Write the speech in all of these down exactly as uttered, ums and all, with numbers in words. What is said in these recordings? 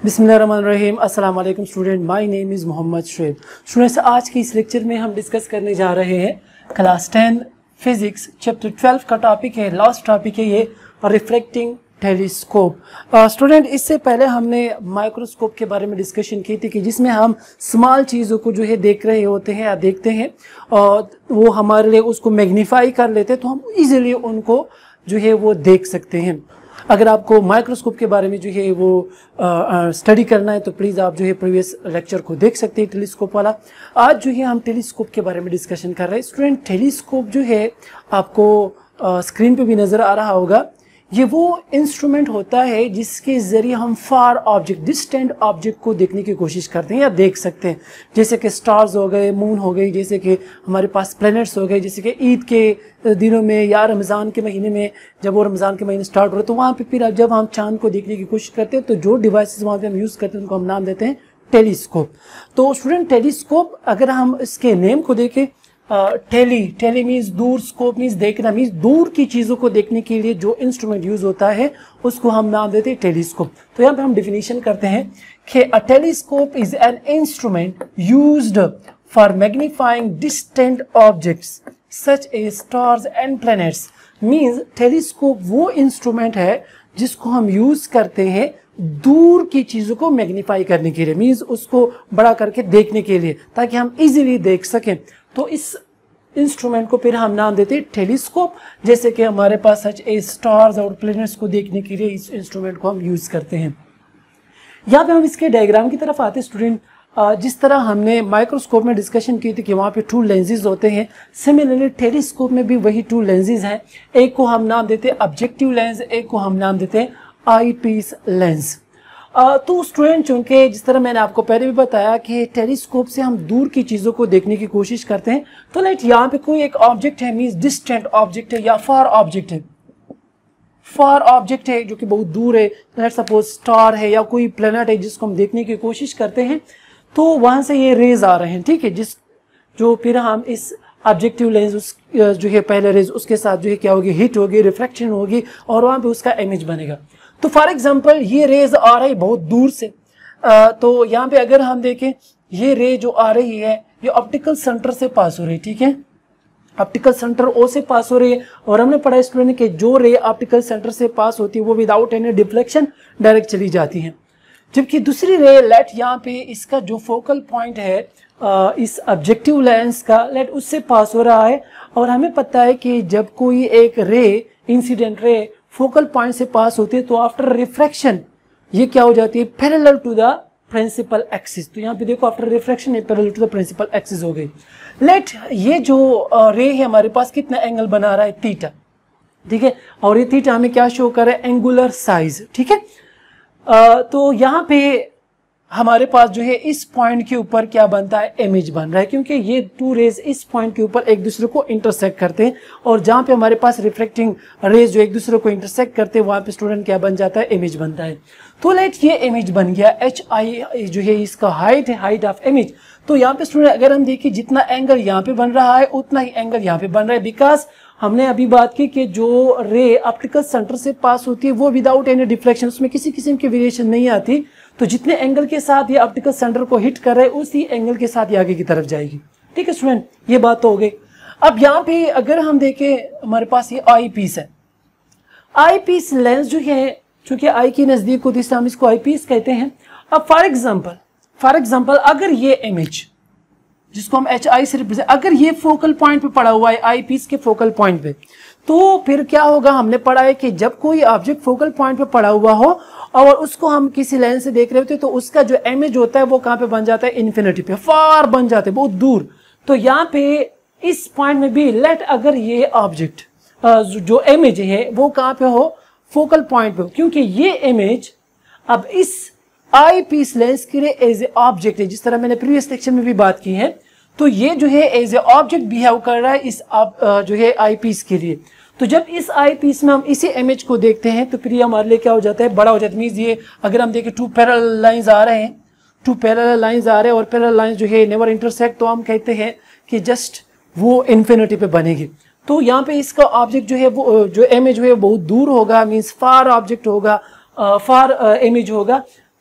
बिस्मिल्लाहिर्रहमानिर्रहीम। अस्सलाम वालेकुम student, my name is Mohammad Shoaib. Students, आज के इस लेक्चर में हम डिस्कस करने जा रहे हैं class ten physics chapter twelve का टॉपिक है, लास्ट टॉपिक है ये रिफ्रैक्टिंग टेलीस्कोप। स्टूडेंट, इससे पहले हमने माइक्रोस्कोप के बारे में डिस्कशन की थी कि जिसमें हम स्मॉल चीज़ों को जो है देख रहे होते हैं या देखते हैं और वो हमारे लिए उसको मैग्नीफाई कर लेते हैं तो हम इजीली उनको जो है वो देख सकते हैं। अगर आपको माइक्रोस्कोप के बारे में जो है वो स्टडी करना है तो प्लीज़ आप जो है प्रीवियस लेक्चर को देख सकते हैं टेलीस्कोप वाला। आज जो है हम टेलीस्कोप के बारे में डिस्कशन कर रहे हैं। स्टूडेंट, टेलीस्कोप जो है आपको स्क्रीन पे भी नज़र आ रहा होगा, ये वो इंस्ट्रूमेंट होता है जिसके ज़रिए हम फार ऑब्जेक्ट, डिस्टेंट ऑब्जेक्ट को देखने की कोशिश करते हैं या देख सकते हैं। जैसे कि स्टार्स हो गए, मून हो गई, जैसे कि हमारे पास प्लैनेट्स हो गए, जैसे कि ईद के दिनों में या रमज़ान के महीने में जब वो रमज़ान के महीने स्टार्ट हो रहे तो वहाँ पे फिर जब हम चांद को देखने की कोशिश करते हैं तो जो डिवाइसेस वहाँ पे हम यूज़ करते हैं उनको हम नाम देते हैं टेलीस्कोप। तो स्टूडेंट, टेलीस्कोप अगर हम इसके नेम को देखें, टेली टेली मीन्स दूर, स्कोप मीन्स देखना, मीन्स दूर की चीज़ों को देखने के लिए जो इंस्ट्रूमेंट यूज होता है उसको हम नाम देते हैं टेलीस्कोप। तो यहाँ पे हम डिफिनीशन करते हैं कि a telescope is an instrument used for magnifying distant objects such a stars and planets. Means telescope वो इंस्ट्रूमेंट है जिसको हम यूज करते हैं दूर की चीज़ों को मैग्नीफाई करने के लिए, मीन्स उसको बड़ा करके देखने के लिए ताकि हम इजीली देख सकें। तो इस इंस्ट्रूमेंट को फिर हम नाम देते हैं टेलीस्कोप। जैसे कि हमारे पास सच ए स्टार्स और प्लैनेट्स को देखने के लिए इस इंस्ट्रूमेंट को हम यूज़ करते हैं। यहाँ पे हम इसके डायग्राम की तरफ आते हैं। स्टूडेंट, जिस तरह हमने माइक्रोस्कोप में डिस्कशन की थी कि वहाँ पे टू लेंसेज होते हैं, सिमिलरली टेलीस्कोप में भी वही टू लेंसेज हैं। एक को हम नाम देते हैं ऑब्जेक्टिव लेंस, एक को हम नाम देते हैं आई पीस लेंस। Uh, तो स्टूडेंट, चूंकि जिस तरह मैंने आपको पहले भी बताया कि टेलीस्कोप से हम दूर की चीज़ों को देखने की कोशिश करते हैं, तो लाइट यहाँ पे कोई एक ऑब्जेक्ट है, मीन्स डिस्टेंट ऑब्जेक्ट है या फार ऑब्जेक्ट है, फार ऑब्जेक्ट है जो कि बहुत दूर है, लेट सपोज स्टार है या कोई प्लैनेट है जिसको हम देखने की कोशिश करते हैं, तो वहाँ से ये रेज आ रहे हैं, ठीक है, जिस जो फिर हम इस ऑब्जेक्टिव लेंस उस जो है पहले रेज उसके साथ जो है क्या होगी, हिट होगी, रिफ्रैक्शन होगी और वहाँ पे उसका इमेज बनेगा। तो फॉर एग्जांपल ये रेज आ रही बहुत दूर से, आ, तो यहाँ पे अगर हम देखें ये रे जो आ रही है ये ऑप्टिकल सेंटर से पास हो रही है, ठीक है, ऑप्टिकल सेंटर ओ से पास हो रही है। और हमने पढ़ा स्टूडेंट कि जो रे ऑप्टिकल सेंटर से पास होती है वो विदाउट एनी डिफ्लेक्शन डायरेक्ट चली जाती है, जबकि दूसरी रे लेट यहाँ पे इसका जो फोकल पॉइंट है आ, इस ऑब्जेक्टिव लेंस का लेट उससे पास हो रहा है। और हमें पता है कि जब कोई एक रे, इंसिडेंट रे फोकल पॉइंट से पास होती है तो आफ्टर रिफ्रैक्शन ये क्या हो जाती है, parallel to the principal axis. तो यहाँ पे देखो आफ्टर रिफ्रैक्शन ये parallel to the principal axis हो गई। लेट ये जो रे है हमारे पास कितना एंगल बना रहा है, थीटा, ठीक है, और ये थीटा हमें क्या शो कर रहा है, एंगुलर साइज, ठीक है। आ, तो यहाँ पे हमारे पास जो है इस पॉइंट के ऊपर क्या बनता है, इमेज बन रहा है, क्योंकि ये टू रेज इस पॉइंट के ऊपर एक दूसरे को इंटरसेक्ट करते हैं और जहाँ पे हमारे पास रिफ्लेक्टिंग रेज जो एक दूसरे को इंटरसेक्ट करते हैं वहाँ पे स्टूडेंट क्या बन जाता है, इमेज बनता है। तो लेट ये इमेज बन गया, एच आई जो है इसका हाइट है, हाइट ऑफ इमेज। तो यहाँ पे स्टूडेंट अगर हम देखिए जितना एंगल यहाँ पे बन रहा है उतना ही एंगल यहाँ पे बन रहा है, बिकॉज हमने अभी बात की कि जो रे ऑप्टिकल सेंटर से पास होती है वो विदाउट एनी डिफ्लेक्शन, उसमें किसी किस्म की वेरिएशन नहीं आती। तो जितने एंगल के साथ ये ऑप्टिकल सेंटर को हिट कर रहे हैं उसी एंगल के साथ ये आगे की तरफ जाएगी, ठीक है स्टूडेंट, ये बात तो हो गई। अब यहाँ पे अगर हम देखें हमारे पास ये आई पीस है, आई पीस लेंस जो है चूंकि आई के नजदीक होती है हम इसको आई पीस कहते हैं। अब फॉर एग्जाम्पल फॉर एग्जाम्पल अगर ये इमेज जिसको हम एच आई से रिप्रेजेंट, अगर ये फोकल पॉइंट पे पड़ा हुआ है, आई पीस के फोकल पॉइंट पे, तो फिर क्या होगा, हमने पढ़ा है कि जब कोई ऑब्जेक्ट फोकल पॉइंट पे पड़ा हुआ हो और उसको हम किसी लेंस से देख रहे होते तो उसका जो इमेज होता है वो कहाँ पे बन जाता है, इन्फिनिटी पे, फार बन जाते हैं, बहुत दूर। तो यहाँ पे इस पॉइंट में भी लेट अगर ये ऑब्जेक्ट जो इमेज है वो कहाँ पे हो, फोकल पॉइंट पे हो, क्योंकि ये इमेज अब इस आई पीस लेंस के लिए एज ए ऑब्जेक्ट है, जिस तरह मैंने प्रीवियस सेक्शन में भी बात की है, तो ये जो है एज ए ऑब्जेक्ट बिहेव कर रहा है इस जो है आई पीस के लिए। तो जब इस आई पीस में हम इसी इमेज को देखते हैं तो फिर ये हमारे लिए क्या हो जाता है, बड़ा हो जाता है। मीन्स ये अगर हम देखें टू पैरेलल लाइंस आ रहे हैं, टू पैरेलल लाइंस आ रहे हैं और पैरेलल लाइंस जो है नेवर इंटरसेक्ट, तो हम कहते हैं कि जस्ट वो इन्फिनिटी पे बनेगी। तो यहाँ पे इसका ऑब्जेक्ट जो है वो जो इमेज है बहुत दूर होगा, मीन्स फार ऑब्जेक्ट होगा, फार इमेज होगा।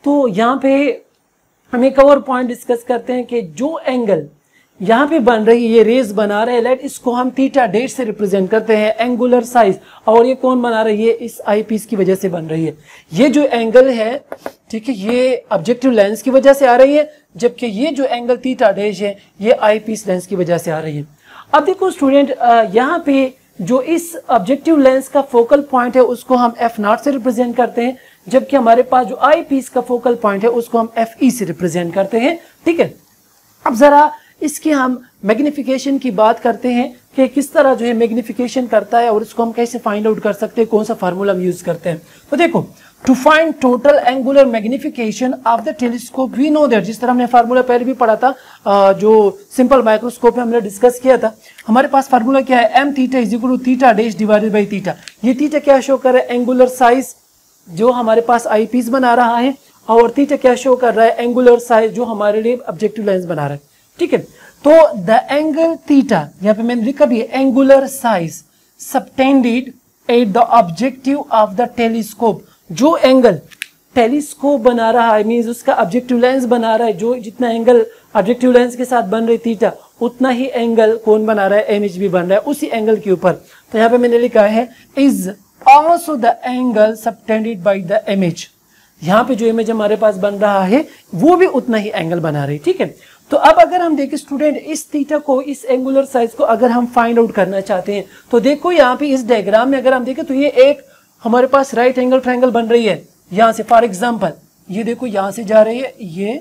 तो यहाँ पे हम एक और पॉइंट डिस्कस करते हैं कि जो एंगल यहाँ पे बन रही है, ये रेज बना रहे हैं लाइट, इसको हम थीटा डेश से रिप्रेजेंट करते हैं एंगुलर साइज। और ये कौन बना रही है, इस आई पीस की वजह से बन रही है। ये जो एंगल है, ठीक है, ये ऑब्जेक्टिव लेंस की वजह से आ रही है, जबकि ये जो एंगल थीटा डेश है ये आई पीस लेंस की वजह से आ रही है। अब देखो स्टूडेंट, यहाँ पे जो इस ऑब्जेक्टिव लेंस का फोकल पॉइंट है उसको हम एफ नॉट से रिप्रेजेंट करते हैं, जबकि हमारे पास जो आई पीस का फोकल पॉइंट है उसको हम एफ ई से रिप्रेजेंट करते हैं। ठीक है, अब जरा इसकी हम मैग्निफिकेशन की बात करते हैं कि किस तरह जो है मैग्निफिकेशन करता है और इसको हम कैसे फाइंड आउट कर सकते हैं, कौन सा फार्मूला हम यूज करते हैं। तो देखो, to find total angular magnification of the telescope we know that, जिस तरह हमने फार्मूला पहले भी पढ़ा था, जो सिंपल माइक्रोस्कोप में हमने डिस्कस किया था, हमारे पास फार्मूला क्या है, M theta is equal to theta dash divided by theta. ये थीटा क्या शो कर रहा है, एंगुलर साइज जो हमारे पास आई पीस बना रहा है, और थीटा क्या शो कर रहा है, एंगुलर साइज जो हमारे लिए ऑब्जेक्टिव लेंस बना रहा है। ठीक है, तो द एंगल थीटा, यहाँ पे मैंने लिखा भी है angular size subtended at the objective of the telescope. जो एंगल टेलीस्कोप बना रहा है, मींस उसका ऑब्जेक्टिव लेंस बना रहा है, जो जितना एंगल ऑब्जेक्टिव लेंस के साथ बन रही थीटा, उतना ही एंगल कौन बना रहा है, इमेज भी बन रहा है उसी एंगल के ऊपर। तो यहाँ पे मैंने लिखा है is also the angle subtended by the image. यहाँ पे जो इमेज हमारे पास बन रहा है वो भी उतना ही एंगल बना रही। ठीक है, तो अब अगर हम देखें स्टूडेंट, इस थीटा को, इस एंगुलर साइज को अगर हम फाइंड आउट करना चाहते हैं, तो देखो यहाँ पे इस डायग्राम में अगर हम देखें तो ये एक हमारे पास राइट एंगल ट्रायंगल बन रही है यहाँ से। फॉर एग्जांपल ये देखो यहाँ से जा रही है ये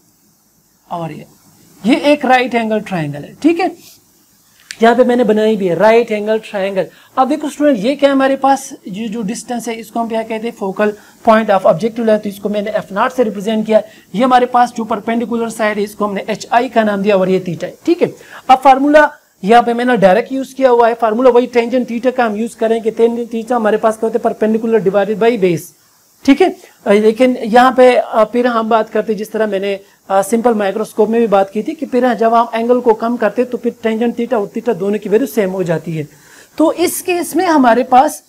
और ये ये एक राइट एंगल ट्रायंगल है। ठीक है, यहाँ पे मैंने बनाई भी है राइट एंगल ट्रायंगल। अब देखो स्टूडेंट, ये क्या हमारे पास ये जो डिस्टेंस है इसको हम क्या कहते हैं, focal point of objective length, तो इसको मैंने एफ नॉट से रिप्रेजेंट किया। ये हमारे पास जो परपेंडिकुलर साइड है इसको हमने एच आई का नाम दिया और ये थीटा है। ठीक है, अब फार्मूला यहाँ पे मैंने डायरेक्ट यूज किया हुआ है, फार्मूला वही टेंजेंट थीटा का हम यूज करेंगे। टेंजेंट थीटा हमारे पास क्या होता है, परपेंडिकुलर डिवाइडेड बाई बेस। ठीक है, लेकिन यहाँ पे फिर हम बात करते, जिस तरह मैंने सिंपल माइक्रोस्कोप में भी बात की थी, कि फिर जब हम एंगल को कम करते तो फिर टेंजेंट थीटा और थीटा दोनों की वैल्यू सेम हो जाती है। तो इस केस में हमारे पास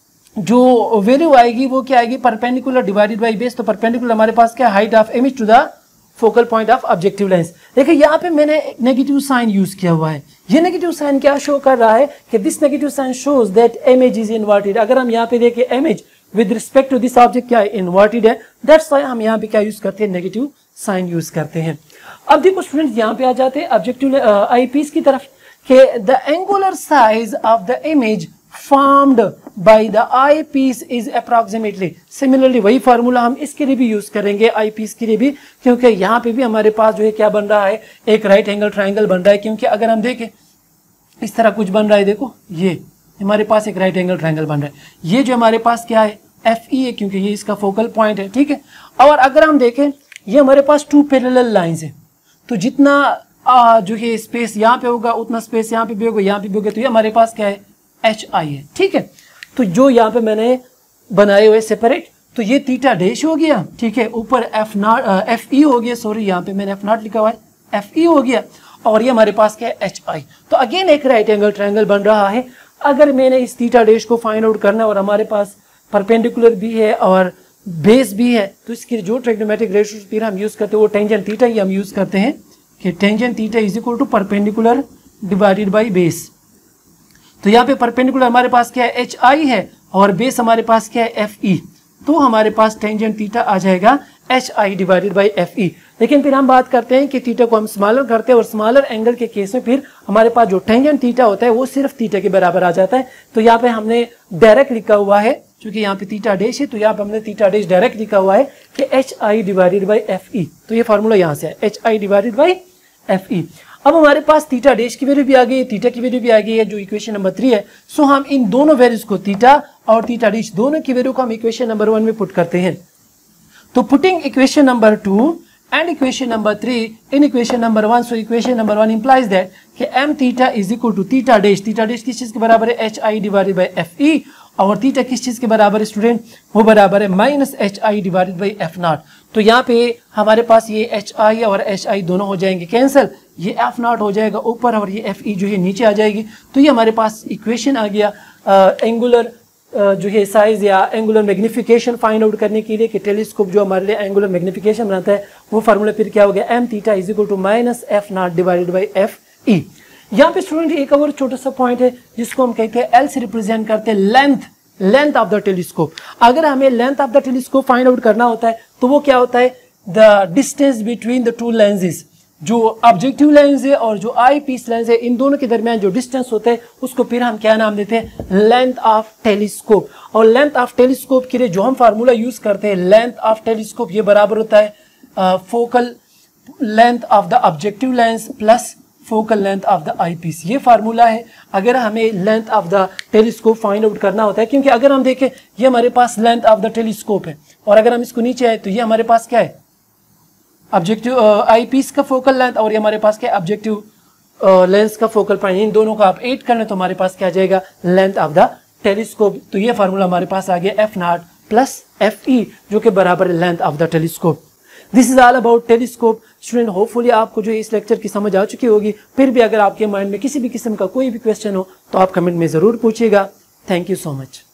जो वैल्यू आएगी वो क्या आएगी, परपेंडिकुलर डिवाइडेड बाई बेस। तो परपेंडिकुलर हमारे पास क्या, height of image to the focal point of objective lens. देखिए यहाँ पे मैंने एक नेगेटिव साइन यूज किया हुआ है। ये नेगेटिव साइन क्या शो कर रहा है कि this negative sign shows that image is inverted. अगर हम यहाँ पे देखें image with respect to this object क्या है, इन्वर्टेड है, दैट्स व्हाई हम यहाँ पे क्या यूज करते हैं, नेगेटिव साइन यूज करते हैं। अब देखो स्टूडेंट, यहाँ पे आ जाते हैं ऑब्जेक्टिव आई पीस की तरफ, कि the angular size of the image formed by the eyepiece is approximately, similarly वही फार्मूला हम इसके लिए भी यूज करेंगे, आई पीस के लिए भी, क्योंकि यहाँ पे भी हमारे पास जो है क्या बन रहा है, एक राइट एंगल ट्रायंगल बन रहा है। क्योंकि अगर हम देखें इस तरह कुछ बन रहा है, देखो ये हमारे पास एक राइट एंगल ट्रायंगल बन रहा है, ये जो हमारे पास क्या है, एफ ई है, क्योंकि ये इसका फोकल पॉइंट है। ठीक है, और अगर हम देखें ये हमारे पास टू पैरेलल लाइंस है, तो जितना आ, जो है स्पेस यहाँ पे होगा उतना स्पेस यहाँ पे भी होगा, यहाँ पे भी होगा, तो ये हमारे पास क्या है, एच आई है। ठीक है, तो जो यहाँ पे मैंने बनाए हुए सेपरेट, तो ये थीटा डैश हो गया। ठीक है, ऊपर एफ नॉट एफ ई हो गया, सॉरी यहाँ पे मैंने एफ नॉट लिखा हुआ है, एफ ई हो गया, और ये हमारे पास क्या है, एच आई। तो अगेन एक राइट एंगल ट्रायंगल बन रहा है। अगर मैंने इस थीटा डैश को फाइंड आउट करना है और हमारे पास परपेंडिकुलर भी है और बेस भी है, तो इसकी जो ट्रिग्नोमेट्रिक रेशियो फिर हम यूज करते हैं वो टेंजेंट थीटा ही हम यूज करते हैं, कि tangent theta is equal to perpendicular divided by base. तो यहाँ पे परपेंडिकुलर हमारे पास क्या है, एच आई है, और बेस हमारे पास क्या है, एफ ई। तो हमारे पास टेंजेंट थीटा आ जाएगा H I divided by F E. लेकिन फिर हम बात करते हैं कि थीटा को हम स्मॉलर करते हैं, और स्मॉलर एंगल के केस में फिर हमारे पास जो टेंजेंट थीटा होता है वो सिर्फ थीटा के बराबर आ जाता है। तो यहाँ पे हमने डायरेक्ट लिखा हुआ है, क्योंकि यहाँ पे थीटा डैश है, तो यहाँ पे हमने थीटा डैश डायरेक्ट लिखा हुआ है कि h I divided by F e. तो ये फॉर्मूला यहाँ से है, h I divided by F e. अब हमारे पास थीटा डैश की वैल्यू भी आ गई है, थीटा की वैल्यू भी आ गई है, जो इक्वेशन नंबर थ्री है। सो हम इन दोनों वैल्यूज को, थीटा और थीटा डैश दोनों की वैल्यू को हम इक्वेशन नंबर वन में पुट करते हैं। तो putting equation number two and equation number three in equation number one, so equation number one implies that कि m theta is equal to theta dash, theta dash किस चीज के बराबर है, h i divided by f e, और theta किस चीज के बराबर है स्टूडेंट, वो बराबर है minus h I divided by f nought. तो यहाँ पे हमारे पास ये एच आई और एच आई दोनों हो जाएंगे कैंसिल, ये एफ नॉट हो जाएगा ऊपर और ये एफ ई जो है नीचे आ जाएगी। तो ये हमारे पास इक्वेशन आ गया एंगुलर जो है साइज या एंगुलर मैग्निफिकेशन फाइंड आउट करने के लिए कि टेलीस्कोप जो हमारे लिए एंगुलर मैग्निफिकेशन बनाता है, वो फार्मूला फिर क्या हो गया, m theta is equal to minus f nought divided by F e. यहाँ पे स्टूडेंट एक और छोटा सा पॉइंट है जिसको हम कहते हैं एल से रिप्रेजेंट करते हैं length, length of the telescope. अगर हमें length of the telescope find out करना होता है तो वो क्या होता है, the distance between the two lenses, जो ऑब्जेक्टिव लेंस है और जो आई पीस लेंस है, इन दोनों के दरमियान जो डिस्टेंस होता है उसको फिर हम क्या नाम देते हैं, लेंथ ऑफ टेलीस्कोप। और लेंथ ऑफ टेलीस्कोप के लिए जो हम फार्मूला यूज करते हैं, लेंथ ऑफ टेलीस्कोप ये बराबर होता है focal length of the objective lens plus focal length of the eyepiece. ये फार्मूला है अगर हमें length of the telescope find out करना होता है, क्योंकि अगर हम देखें ये हमारे पास लेंथ ऑफ द टेलीस्कोप है और अगर हम इसको नीचे आए तो ये हमारे पास क्या है, ऑब्जेक्टिव आई पीस का फोकल लेंथ, और ये हमारे पास क्या ऑब्जेक्टिव लेंस का फोकल पॉइंट। इन दोनों का आप ऐड कर लें तो हमारे पास क्या आ जाएगा, लेंथ ऑफ द टेलीस्कोप। तो ये फार्मूला हमारे पास आ गया f nought plus f e, जो कि बराबर है length of the telescope. This is all about telescope. Student hopefully आपको जो इस लेक्चर की समझ आ चुकी होगी। फिर भी अगर आपके माइंड में किसी भी किस्म का कोई भी क्वेश्चन हो तो आप कमेंट में जरूर पूछिएगा। Thank you so much.